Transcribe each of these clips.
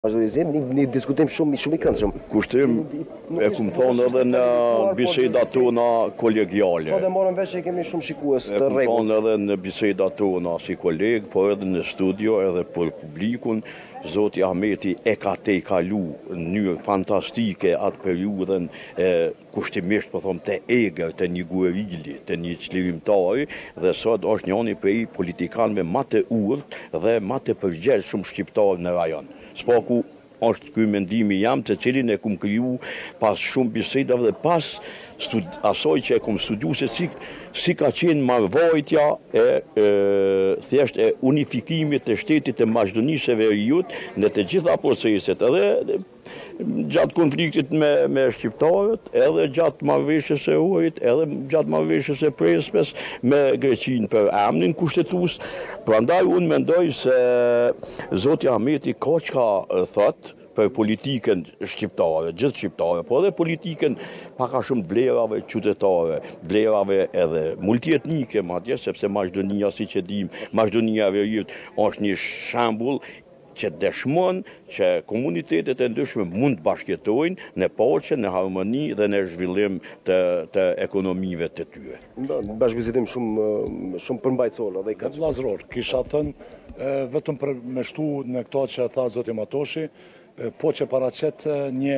Vazhdojmë një diskutim shumë i këndshëm. Kushtrim e kum thonë edhe në bisedat tona kolegiale. Sot e morëm vesh që kemi shumë shikues E të kum rregullt. thonë edhe në bisedat tona si koleg, por edhe në studio edhe për publikun, Zoti Ahmeti e ka kalu në mënyrë fantastike atë periudhën kushtimisht po them të egër, të një guerili, të një çlirimtari dhe sot është njëri prej politikanëve më të urtë dhe më të përgjegjshëm shqiptar në rajon. Spaku është ky mendimi jam, të cilin e kum kriju pas shumë bisedave dhe pas asoj që e kum studiu se si ka qenë marrëvajtja thjesht e unifikimit të shtetit të Maqedonisë së Veriut në të gjitha proceset, edhe gjatë konfliktit me shqiptarët, edhe gjatë marrëveshjes së Ohrit, edhe gjatë marrëveshjes së Prespes me Greqinë për emrin kushtetues. Prandaj unë mendoj se Zoti Ahmeti ka çka thot për politikën shqiptare, gjithë shqiptare, por edhe politikën pak a shumë vlerave qytetare, vlerave edhe multietnike, madje sepse Maqedonia, siç e dim, Maqedonia e Veriut është një shembull që dëshmon që komunitetet e ndryshme mund të bashkëjetojnë në paqe, në harmoni dhe në zhvillim të ekonomive të tyre. Bashkëbisedim shumë përmbajtësor edhe i këndshëm. Vllazëror, kisha thënë vetëm për me shtu në këto që tha zoti Matoshi, po që paraqet një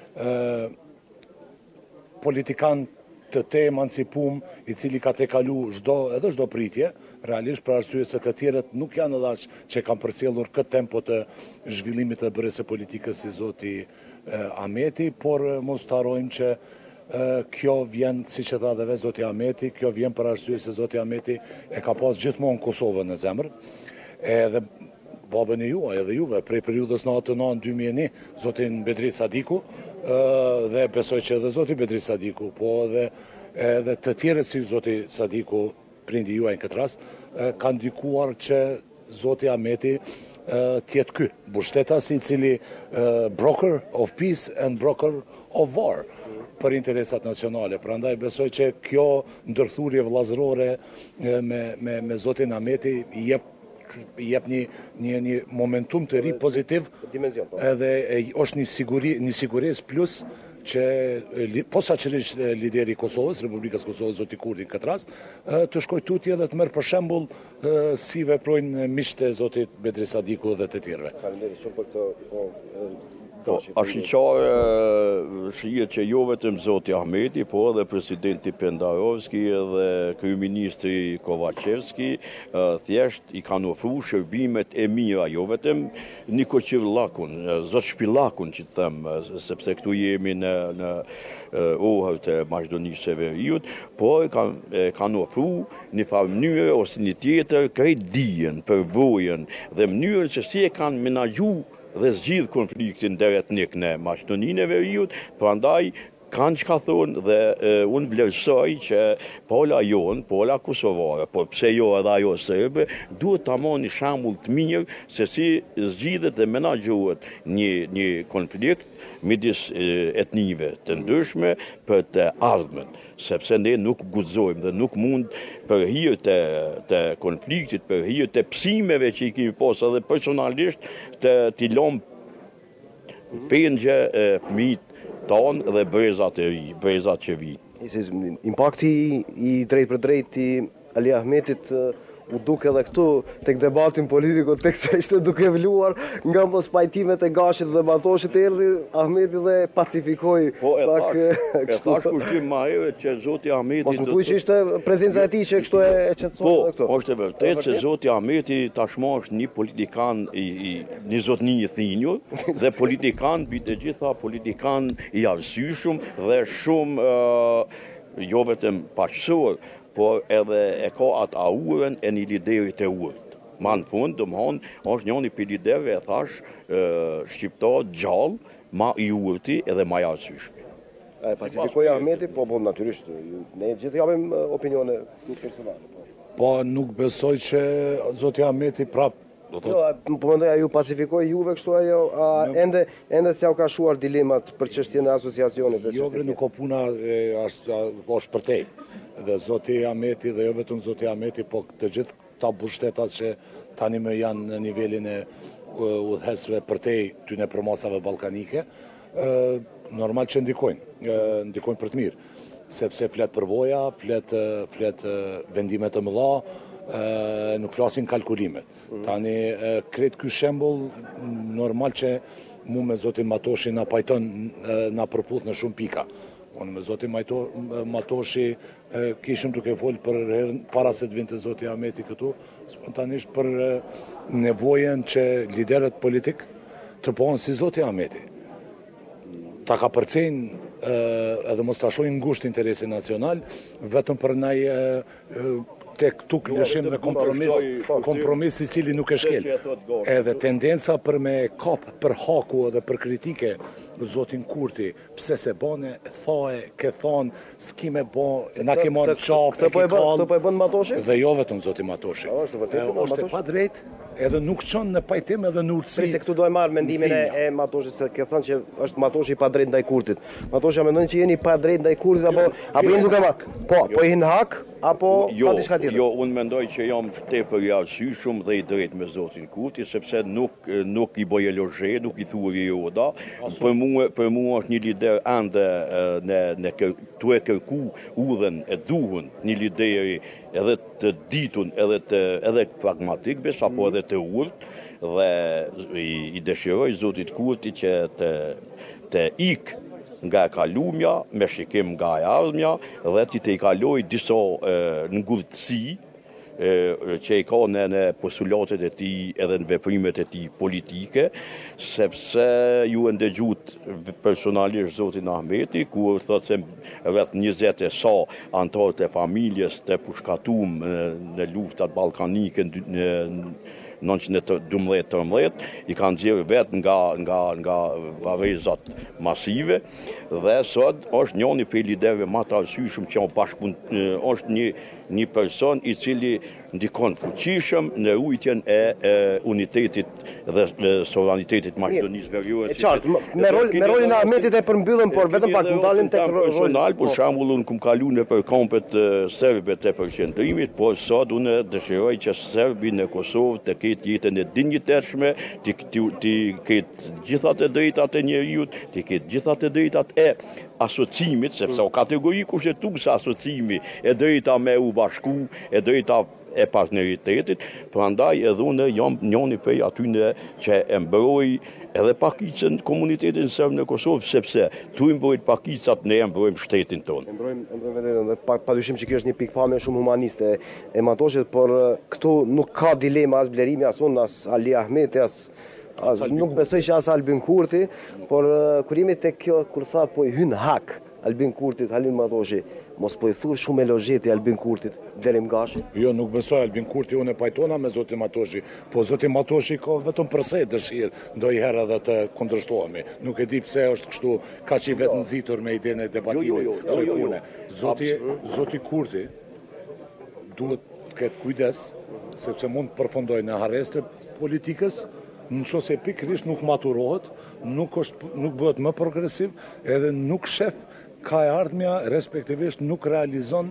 politikan të emancipum i cili ka kalu çdo pritje, realisht për arsye se të tjerët nuk janë edhe aq që kanë përcjellur këtë tempo të zhvillimit të bërjes së politikës si zoti Ahmeti, por mos të harrojmë që kjo vjen, siç e tha edhe vetë zoti Ahmeti, kjo vjen për arsye se zoti Ahmeti e ka pas gjithmonë Kosovën në zemër. Edhe babën e juaj edhe juve, prej periudhës 99-2001, zotin Bedri Sadiku, dhe besoj që edhe zoti Bedri Sadiku, po edhe të tjerë si zoti Sadiku, prindi juaj në këtë rast, kanë ndikuar që zoti Ahmeti tjetë ky, mbështetasi i cili broker of peace and broker of war për interesat nacionale. Prandaj besoj që kjo ndërthurje vllazërore me zotin Ahmeti i jep një momentum të ri pozitiv, edhe është një sigurisë plus që posaçërisht lideri i Kosovës, Republikës Kosovës, zoti Kurdi në këtë rast, të shkojë tutje dhe të merr për shembull si veprojnë miqtë e zotit Bedri Sadiku dhe të tjerëve. Faleminderit shumë për këtë Ashtë shihet që jo vetëm zoti Ahmeti, po edhe presidenti Pendarovski dhe kryeministri Kovacevski thjesht i kanë ofruar shërbimet e mira, jo vetëm Niko Qivllakun, zot Shpillakun që të them, sepse këtu jemi në orë të Maqedonisë së Veriut, por kanë ofruar një farë mënyre ose një tjetër krejt dijen, përvojën dhe mënyrën se si e kanë menaxhuar dhe zgjidh konfliktin interetnik në Maqedoninë e Veriut, prandaj kanë çka thonë dhe unë vlerësoj që pola jonë, pola kosovare, por pse jo edhe ajo serbe, duhet ta marrë një shembull të mirë se si zgjidhet dhe menaxhohet një konflikt midis etnive të ndryshme për të ardhmen, sepse ne nuk guxojmë dhe nuk mund për hir të konfliktit, për hir të psimeve që i kemi pas edhe personalisht t'i lëm pengje fëmijët tonë dhe brezat e ri, brezat që vijnë. Impakti i drejt për drejt i Ali Ahmetit u duke edhe këtu tek debatin politiku, tek se ishte duke vluar nga mos pajtimet e Gashit dhe Matoshit, erdhi Ahmeti dhe pacifikoi pak kështu. Po kushtim më herët që zoti Ahmeti mos më thuaj që ishte prezenca e tij që kështu e qetëson këtu. Po, është e vërtetë se zoti Ahmeti tashmë është një politikan një zotni i thinjur dhe politikan mbi të gjitha politikan i arsyeshëm dhe shumë jo vetëm paqësor, por edhe e ka atë aurën e një lideri të urtë. Ma në fund, domthon, është njëri prej liderëve, e thash, shqiptar gjallë, ma i urti edhe ma i arsyeshëm. Pacifikoi Ahmeti, po natyrisht, ne gjithë japim opinione personale. Po nuk besoj që zoti Ahmeti prap po mendoj ju pacifikoi juve kështu ajo, ende s'ja u ka shuar dilemat për çështjen e asociacionit. Jo, nuk ka puna, është për te. Dhe zoti Ahmeti dhe jo vetëm zoti Ahmeti, po të gjithë ta mbështetas që tani më janë në nivelin e udhëhesve përtej tyne përmasave ballkanike, normal që ndikojnë për të mirë, sepse flet përvoja, flet vendime të mëdha, nuk flasin kalkulimet. Tani, kretë ky shembull, normal që mu me zotin Matoshi na pajton, na përputh në shumë pika. Unë me zotin Matoshi kishëm duke folë për herën para se të vinte zoti Ahmeti këtu, spontanisht për nevojen që liderët politik të pohën si zoti Ahmeti. Ta ka përcejnë edhe mos ta shohin ngusht interesi nacional, vetëm për naj tek tuk lëshim dhe kompromis i cili nuk e shkel. Edhe tendenca për me kap për haku edhe për kritike zotin Kurti, pse se bane, thae, ke thonë, s'ki me bon, na ke mon qap, Këtë po e bën Matoshi? Dhe jo vetëm zoti Matoshi. Është e pa drejt, edhe nuk çon në pajtim edhe në urtësi. Se këtu do e marr mendimin e Matoshit, se ke thënë që është Matoshi pa drejt ndaj Kurtit. Matoshi mendon që jeni pa drejt ndaj Kurtit apo jeni duke marr? Po i hin hak apo ka diçka tjetër? Jo, unë mendoj që jam tepër i arsyeshëm dhe i drejt me zotin Kurti, sepse nuk i bëj elogje, nuk i thuaj joda. Për mua është një lider ande tu e kërku udhën e duhun, një lideri edhe të ditun, edhe pragmatik, apo edhe të urt, dhe i dëshiroj zotit Kurti që të ikë nga kalumja, me shikim nga e ardhmja, dhe të i kaloj disa ngurtësi që i ka në postulatet e ti edhe në veprimet e ti politike, sepse ju e ndëgjut personalisht zotin Ahmeti, kur thot se rreth 20 e sa antarët e familjes të pushkatum në luftat ballkanike në 1912-13, i kanë nxjerrë vetë nga varrezat masive, dhe sot është njëri prej liderëve më të arsyeshëm që është një person i cili ndikon fuqishëm në rujtjen e unitetit dhe sovranitetit Maqedonisë Veriore. E qartë, me rolin e Ahmetit e përmbyllëm, por vetëm pak më dalim tek personal, për shembull unë kum kalu në për kampet serbe të përqendrimit, por sot unë dëshiroj që serbi në Kosovë të ketë jetën e dinjitetshme, të ketë gjithat e drejtat e njeriut, të ketë gjithat e drejtat e asocimit, sepse o kategori kushtetuese asocimi, e drejta me u bashku, e drejta e partneritetit, prandaj edhe unë jam njëri prej atyre që e mbroj edhe pakicën komunitetin serb në Kosovë, sepse tu i mbrojt pakicat, ne e mbrojmë shtetin tonë. Mbrojmë vetën, dhe padyshim që kjo është një pikpamje shumë humaniste e Matoshit, por këtu nuk ka dilema as Blerimi, as unë, as Ali Ahmeti, nuk besoj që as Albin Kurti, por kur jemi tek kjo, kur tha po i hyn hak Albin Kurtit, Halin Matoshi, mos po i thur shumë elogjeti Albin Kurtit, deri Gashi? Jo, nuk besoj Albin Kurti, unë e pajtona me zotin Matoshi, po zotin Matoshi ka vetëm përse dëshirë ndonjëherë edhe të kundërshtohemi. Nuk e di pse është kështu kaq i vetë nxitur me idenë e debatimit. Zoti Kurti duhet të ketë kujdes, sepse mund të përfundojë në harreste politikës, nëse pikërisht nuk maturohet, nuk bëhet më progresiv, edhe nuk shef ka e ardhmja, respektivisht nuk realizon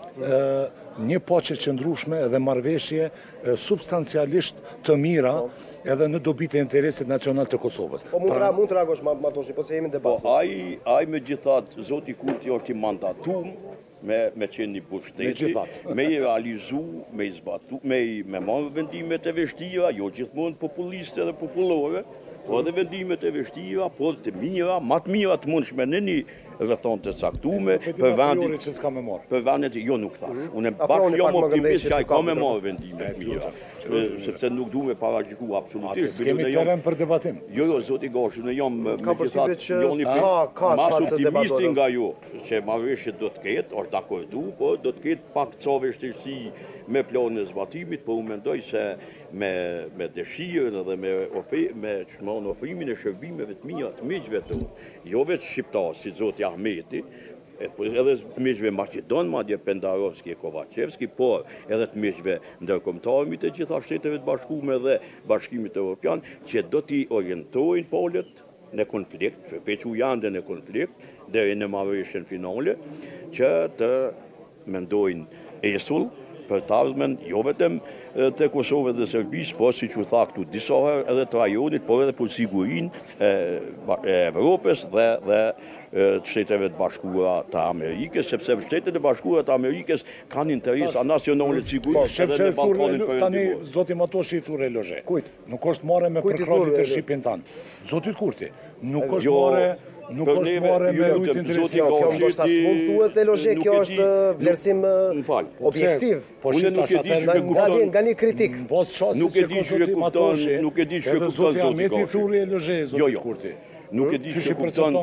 një paqe qëndrueshme dhe marrëveshje substancialisht të mira edhe në dobit e interesit nacional të Kosovës. Po mund të reagosh Matoshi, po se jemi në debat. Po ai megjithatë zoti Kurti është i mandatuar me qenë një pushteti, me i realizu, me i zbatu, me marrë vendimet e vështira, jo gjithmonë populiste dhe popullore, po edhe vendimet e vështira, po të mira, më të mira të mundshme në një rrethon të caktuar, për vendet jo nuk thash. Unë bashkë jam optimist që ai ka me marrë vendime të mira, sepse nuk duhet me paraqyku absolutisht. Kemi terren për debatim. Jo, zoti Gashi, ne jam megjithatë mas optimisti nga ju, që marrëveshjet do të ketë, është dakordu, po do të ketë pak ca vështirësi me planin e zbatimit, por unë mendoj se me dëshirën edhe me ofrimin e shërbimeve të mira të miqve tonë, jo vetë shqiptar si zoti Ahmeti, edhe të miqve Maqedon, madje Pendarovski e Kovacevski, por edhe të miqve ndërkombëtarë të gjitha shteteve të bashkuara dhe Bashkimit Evropian, që do t'i orientojnë polët në konflikt, shpejtu janë në konflikt, deri në marrëveshjen finale, që të mendojnë esull për të ardhmen, jo vetëm të Kosovës dhe Serbisë, por siç u tha këtu disa herë edhe të rajonit, por edhe për sigurinë e Evropës dhe të Shteteve të Bashkuara të Amerikës, sepse Shtetet e Bashkuara të Amerikës kanë interesa nacionale të sigurisë edhe në Ballkanin Perëndimor. Tani zoti Matoshi i thurë loze. Nuk është marrë me përkrahje të shqipin tanë. Zoti Kurti, nuk është marrë me ujtë interesia. Kjo ndoshta s'mund thuhet e logje, kjo është vlerësim objektiv. Po nga një kritik. Nuk e di që e kupton, nuk e di që e kupton zoti Ahmeti i thurë e logje, zoti Kurti. Nuk e di që kupton.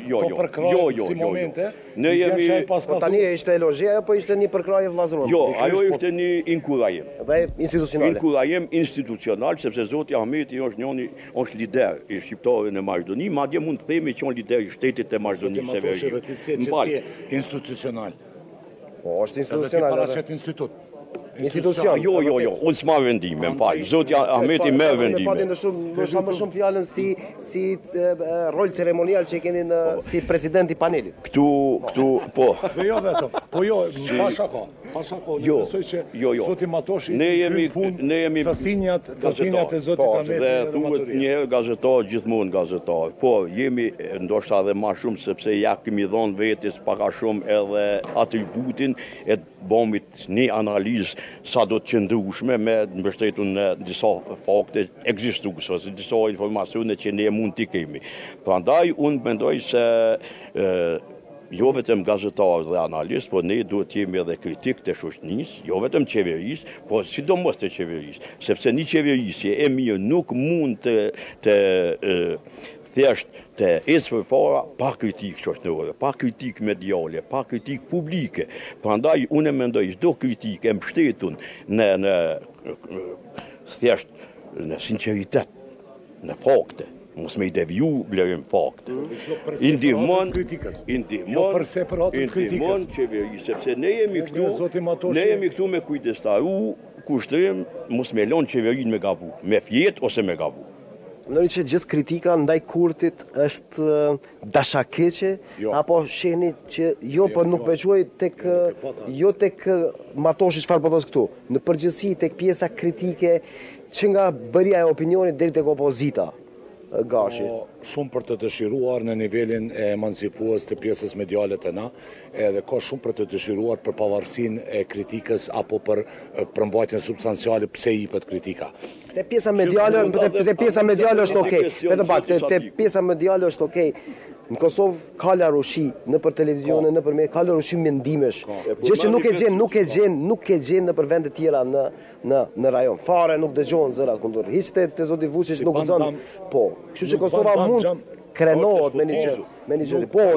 Si momente. Ne jemi tani ishte elogje apo ishte një përkrahje vllazërore? Jo, ajo ishte një inkurajim. Dhe institucionale. Inkurajim institucional, sepse zoti Ahmeti është lider i shqiptarëve në Maqedoni, madje mund të themi që është lider i shtetit të Maqedonisë së Veriut. Institucional. Po, është institucional. Paraqet institut. Institucion. Jo, unë s'ma vendim, më fal. Zoti Ahmeti merr vendime. Ndoshta më shumë fjalën si rol ceremonial që keni si president i panelit. Këtu, po. Dhe jo vetëm. Po jo, pashako. Besoj që zoti Matoshi ne jemi të thinjat e zotit Ahmeti. Dhe thuhet një herë gazetar, gjithmonë gazetar. Po, jemi ndoshta edhe më shumë sepse ja kemi dhënë vetes pak a shumë edhe atributin e bomit një analizë sa do të qëndrueshme me mbështetur në disa fakte ekzistuese ose disa informacione që ne mund t'i kemi. Prandaj unë mendoj se jo vetëm gazetarë dhe analistë, por ne duhet të jemi edhe kritik të shoqënisë, jo vetëm qeverisë, por sidomos të qeverisë, sepse një qeverisje e mirë nuk mund të thjesht të ecë përpara pa kritikë shoqërore, pa kritikë mediale, pa kritikë publike. Prandaj unë mendoj çdo kritikë e mbështetur në thjesht në sinqeritet, në fakte, mos me i deviju blerim fakte. Indihmon qeverisë, sepse ne jemi këtu me kujdestaru kushtrim mos me lënë qeverinë me gabu, me fjet ose me gabu. Mendoni që gjithë kritika ndaj Kurtit është dashakeqe apo shihni që por nuk veçuaj tek Matoshi çfarë po thos këtu, në përgjithësi tek pjesa kritike që nga bëria e opinionit deri tek opozita. Gashi. Shumë për të dëshiruar në nivelin e emancipues të pjesës mediale të na, edhe ka shumë për të dëshiruar për pavarësinë e kritikës apo për përmbajtjen substanciale pse jepet kritika. Te pjesa mediale është okay. Vetëm pak, te pjesa mediale është okay. Në Kosovë ka larushi nëpër televizione, nëpër ka larushi mendimesh. Gjë që nuk e gjen nëpër vende të tjera në rajon. Fare nuk dëgjohen zëra kundër. Hiç te zoti Vučić nuk guxon. Po, kështu që Kosova mund krenohet me një gjë. Po,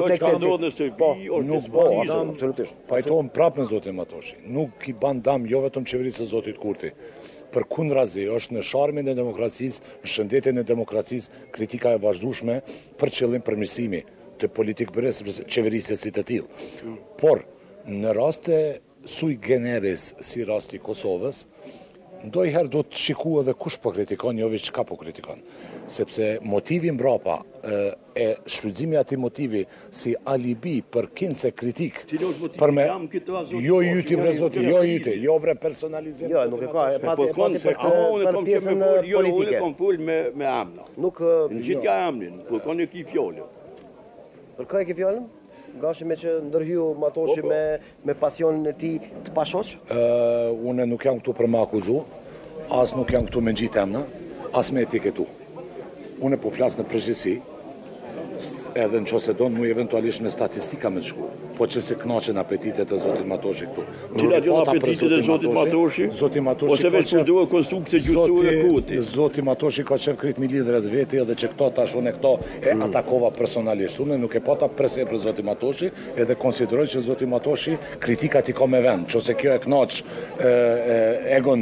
absolutisht. Pajtohem prapë me zotin Matoshi. Nuk i ban dam jo vetëm qeverisë së zotit Kurti. Për kundrazi, është në sharmin e demokracisë, në shëndetjen e demokracisë, kritika e vazhdueshme për qëllim përmirësimi të politikë qeverisë si të tillë. Por, në raste sui generis si rasti Kosovës, ndonjëherë do të shikojë edhe kush po kritikon, jo veç çka po kritikon. Sepse motivi mbrapa e shfrytëzimi atij motivi si alibi për kince kritik për me jo bre personalizim. Jo, nuk e ka, për pjesën politike. Unë kam fol me Amna. Nuk në gjithë ka Amnin, kur kanë ki fjalën. Për kë e ke fjalën? Gashi me që ndërhyu Matoshi me pasionin e tij të pashoq? Unë nuk jam këtu për me akuzu, as nuk jam këtu me ngjitë emra, as me etiketu. Unë po flas në përgjithësi, edhe në qose donë mu eventualisht me statistika me të shku, po që se knaqen apetitet e zotit Matoshi këtu. Cila gjën apetitet e zotit Matoshi? Ose veç përduar konstrukte gjustore kuti? Zotit Matoshi ka qenë krit milidret veti edhe që këto tashun e këto e atakova personalisht. Unë nuk e pata prese për zotit Matoshi edhe konsideroj që zotit Matoshi kritikat i ka me vend, qose kjo e knaq egon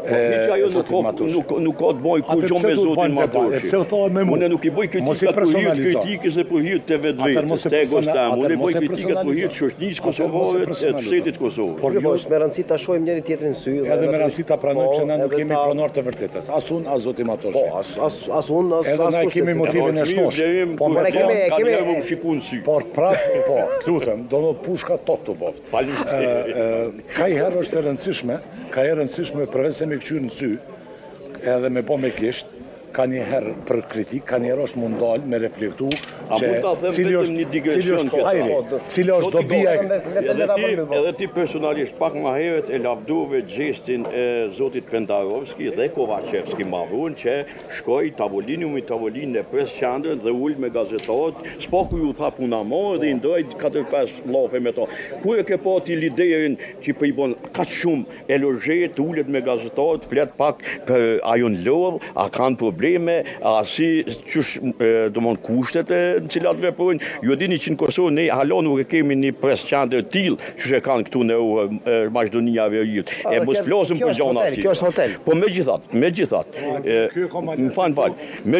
Nuk ka të bëjë kur gjo me zotin Matoshi. Unë nuk I bëj kritikat për hirtë kritikës e për hirtë të vetë të egostem. Unë I bëj kritikat për hirtë shoqërisë kosovare e të shtetit Kosovë. Por jo, është me rëndësi ta shohim njëri tjetrin në sy. Edhe me rëndësi ta pranojmë që na nuk jemi pronor të vërtetës. As unë, as zoti Matoshi. Po, as unë, as edhe na kemi motivin e shnosh. Po ne kemi shikuar në sy. Por prapë, po, lutem, do të pushka tot të boft. Ka herë është e rëndësishme përveç se me këqyr në sy, edhe me bo me kisht, ka një herë për kritik, ka një herë është mund dalë me reflektu që cili është dobia edhe ti personalisht pak ma heret e lavdove gjestin e zotit Pendarovski dhe Kovacevski ma vonë që shkoj tavolinë e pres qandrën dhe ullë me gazetarët, s'paku ju tha puna morë dhe I ndojt 4-5 lafe me ta. Kur e ke pati liderin që për I bon ka shumë elogjet, ullet me gazetarët, flet pak për ajon lorë, a kanë probleme, si do mon kushtet në cilat veprojnë. Ju dini që në Kosovë ne halon nuk e kemi një pres qandër tillë që e kanë këtu në Maqedonia Veriut. E mos flasim për gjona aty. Kjo është hotel. Po megjithatë, më fal,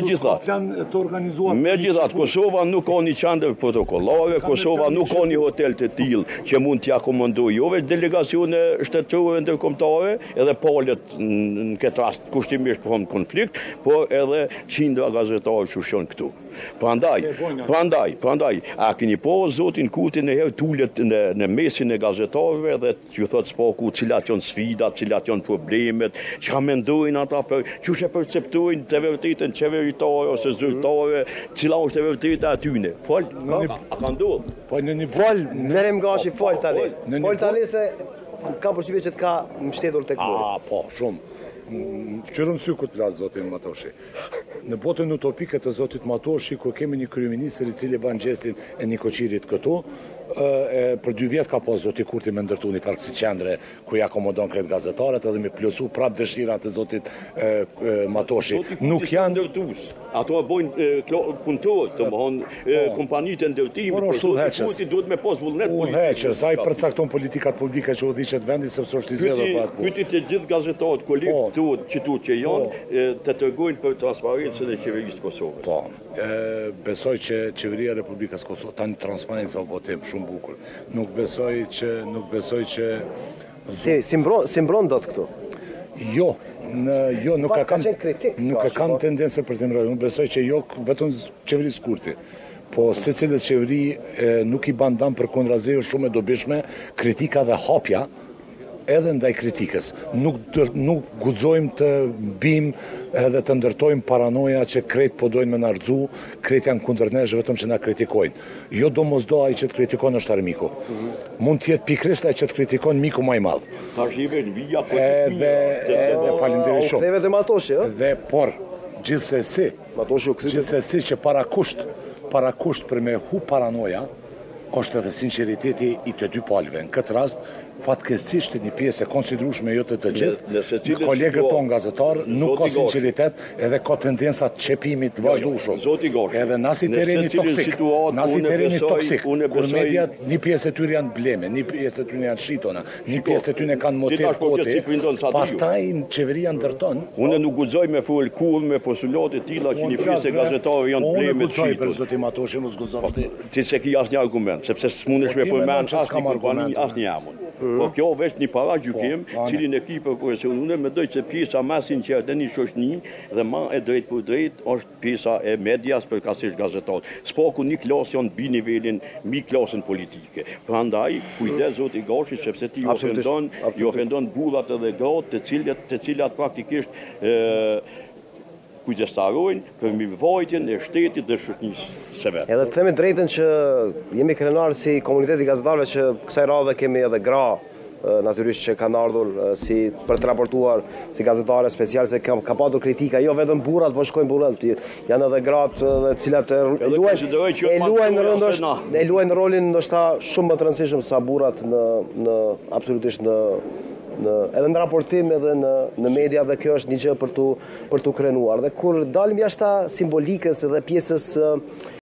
megjithatë Kosova nuk ka një qandër protokollare, Kosova nuk ka një hotel të tillë që mund t'ia komandojë jo vetë delegacione shtetërore ndërkombëtare, edhe palët në këtë rast kushtimisht po në konflikt, por edhe qindra gazetarë që shon këtu. Prandaj, a keni po zotin Kurti në herë tullet në mesin e gazetarëve dhe ju thot s'paku cilat janë sfidat, cilat janë problemet, çka mendojnë ata për çu e perceptojnë të vërtetën qeveritare ose zyrtare, cila është e vërteta atyne. Fol, a ka ndodhur? Po në një fol, merrem gashi fol tani. Fol tani se ka përshtypje që të ka mbështetur tek mua. Po, shumë. Qërëm sy këtë lasë zotin Matoshi. Në botën utopike të zotit Matoshi, ku kemi një kryeministër I cili ban gjestin e një koqirit këtu, për 2 vjetë ka pas zoti Kurti me ndërtu një farë si qendre ku I akomodon këtë gazetarët edhe me plusu prap dëshirat e zotit Matoshi. Nuk janë ato bojnë punëtorë, të mëhon kompanitë e ndërtimit, por zoti Kurti duhet me pas vullnet politik. Udheqës, a I përcakton politikat publike që udhiqet vendi sepse është I zgjedhur për atë punë. Pyeti të gjithë gazetarët kolegë që janë të tregojnë për transparencën e qeverisë Kosovës. Po, besoj që qeveria e Republikës Kosovë tani transparencë o botim shumë bukur. Nuk besoj që Si mbron dot këtu? Jo, nuk e kam tendencë për të mbrojtur. Unë besoj që jo vetëm qeverisë Kurti. Po secilës qeveri nuk I ban dam për kundrazi është shumë e dobishme, kritika dhe hapja edhe ndaj kritikës. Nuk guxojmë të bim edhe të ndërtojmë paranoja që krejt po dojnë me narxu, krejt janë kundër nesh vetëm që na kritikojnë. Jo do mos do ai që të kritikon është armiku. Mund të jetë pikërisht ai që të kritikon miku më I madh. Edhe faleminderit shumë. Dhe Matoshi, ë? Dhe por gjithsesi që para kusht për me hu paranoja është edhe sinqeriteti I të dy palëve. Në këtë rast, fatkeqësisht një pjesë e konsiderueshme jo të gjithë, kolegët tonë gazetarë nuk ka sinqeritet edhe ka tendenca të çepimit të vazhdueshëm. Edhe nasi terreni toksik, kur mediat një pjesë e tyre janë bleme, një pjesë e tyre janë shitona, një pjesë e tyre kanë motiv koti, pastaj në qeveria ndërton. Unë nuk guxoj me fol kurrë me postulate të tilla që një pjesë e gazetarëve janë bleme të shitur. Për zotin Matoshi mos guxon ti. Ti se ki asnjë argument, sepse s'mundesh me përmend asnjë kompani, asnjë jamon. Po kjo vetë një paragjykim, cilin e ki për profesionuar, mendoj se pjesa më sinqerte në një shoqëni dhe më e drejt për drejt është pjesa e medias përkatësisht gazetarët. S'paku një klasë janë mbi nivelin, mbi klasën politike. Prandaj kujdes zoti Gashi sepse ti ofendon burrat edhe gratë të cilat praktikisht kujdestarojnë për mirëvajtjen e shtetit dhe shoqënisë së vet. Edhe të themi drejtën që jemi krenar si komuniteti gazetarëve që kësaj radhe kemi edhe gra natyrisht që kanë ardhur për të raportuar si gazetare special se ka patur kritika, jo vetëm burrat, po shkojnë burrat, janë edhe gratë të cilat e luajnë rolin ndoshta shumë më të rëndësishëm sa burrat në absolutisht edhe në raportim edhe në media dhe kjo është një gjë për tu krenuar. Dhe kur dalim jashtë simbolikës edhe pjesës